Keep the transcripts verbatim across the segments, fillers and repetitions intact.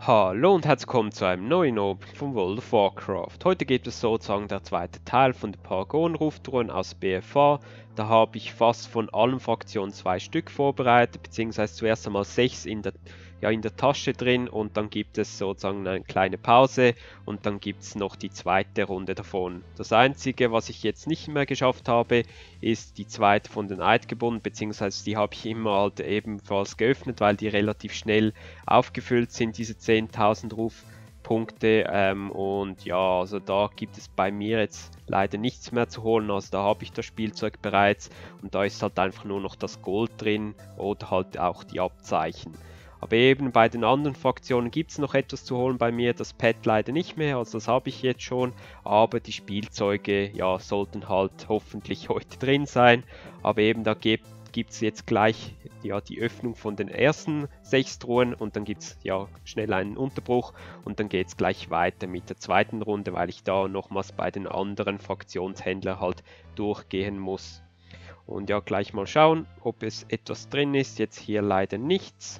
Hallo und herzlich willkommen zu einem neuen Abend von World of Warcraft. Heute gibt es sozusagen der zweite Teil von den Paragon-Rufdrohnen aus B F A. Da habe ich fast von allen Fraktionen zwei Stück vorbereitet, beziehungsweise zuerst einmal sechs in der, ja, in der Tasche drin und dann gibt es sozusagen eine kleine Pause und dann gibt es noch die zweite Runde davon. Das Einzige, was ich jetzt nicht mehr geschafft habe, ist die zweite von den Eidgebunden, beziehungsweise die habe ich immer halt ebenfalls geöffnet, weil die relativ schnell aufgefüllt sind, diese zehntausend Rufpunkte, ähm, und ja, also da gibt es bei mir jetzt leider nichts mehr zu holen, also da habe ich das Spielzeug bereits und da ist halt einfach nur noch das Gold drin oder halt auch die Abzeichen. Aber eben bei den anderen Fraktionen gibt es noch etwas zu holen bei mir, das Pad leider nicht mehr, also das habe ich jetzt schon, aber die Spielzeuge, ja, sollten halt hoffentlich heute drin sein, aber eben da gibt gibt es jetzt gleich ja, die Öffnung von den ersten sechs Truhen und dann gibt es ja schnell einen Unterbruch und dann geht es gleich weiter mit der zweiten Runde, weil ich da nochmals bei den anderen Fraktionshändlern halt durchgehen muss. Und ja, gleich mal schauen, ob es etwas drin ist. Jetzt hier leider nichts.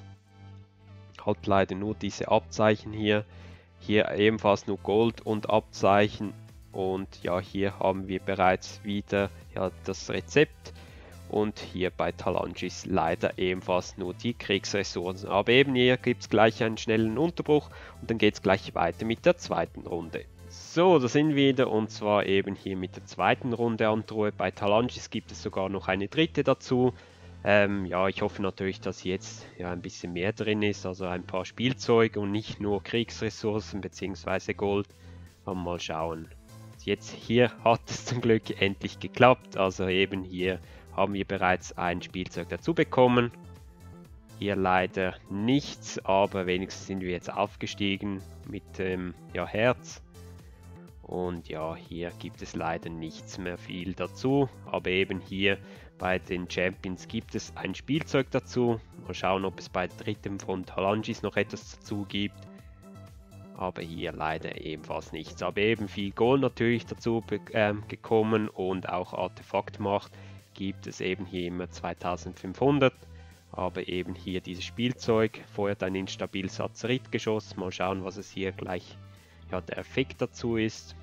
Halt leider nur diese Abzeichen hier. Hier ebenfalls nur Gold und Abzeichen. Und ja, hier haben wir bereits wieder ja, das Rezept. Und hier bei Talangis leider ebenfalls nur die Kriegsressourcen. Aber eben hier gibt es gleich einen schnellen Unterbruch und dann geht es gleich weiter mit der zweiten Runde. So, da sind wir wieder und zwar eben hier mit der zweiten Runde an Truhe. Bei Talangis gibt es sogar noch eine dritte dazu. Ähm, ja, ich hoffe natürlich, dass jetzt ja ein bisschen mehr drin ist, also ein paar Spielzeuge und nicht nur Kriegsressourcen bzw. Gold. Aber mal schauen. Jetzt hier hat es zum Glück endlich geklappt, also eben hier haben wir bereits ein Spielzeug dazu bekommen. Hier leider nichts, aber wenigstens sind wir jetzt aufgestiegen mit dem ja, Herz. Und ja, hier gibt es leider nichts mehr viel dazu, aber eben hier bei den Champions gibt es ein Spielzeug dazu. Mal schauen, ob es bei der dritten von Talangis noch etwas dazu gibt. Aber hier leider ebenfalls nichts. Aber eben viel Gold natürlich dazu äh, gekommen und auch Artefaktmacht gibt es eben hier immer zweitausendfünfhundert. Aber eben hier dieses Spielzeug feuert ein instabiles Azeritgeschoss. Mal schauen, was es hier gleich ja, der Effekt dazu ist.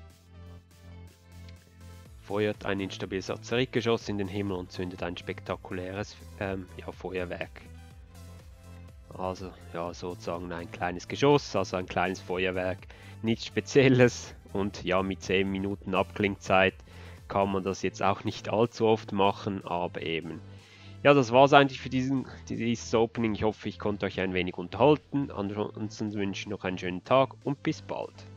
Feuert ein instabiles Azeritgeschoss in den Himmel und zündet ein spektakuläres ähm, ja, Feuerwerk. Also ja, sozusagen ein kleines Geschoss, also ein kleines Feuerwerk, nichts Spezielles und ja, mit zehn Minuten Abklingzeit kann man das jetzt auch nicht allzu oft machen, aber eben. Ja, das war es eigentlich für diesen, dieses Opening. Ich hoffe, ich konnte euch ein wenig unterhalten. Ansonsten wünsche ich noch einen schönen Tag und bis bald.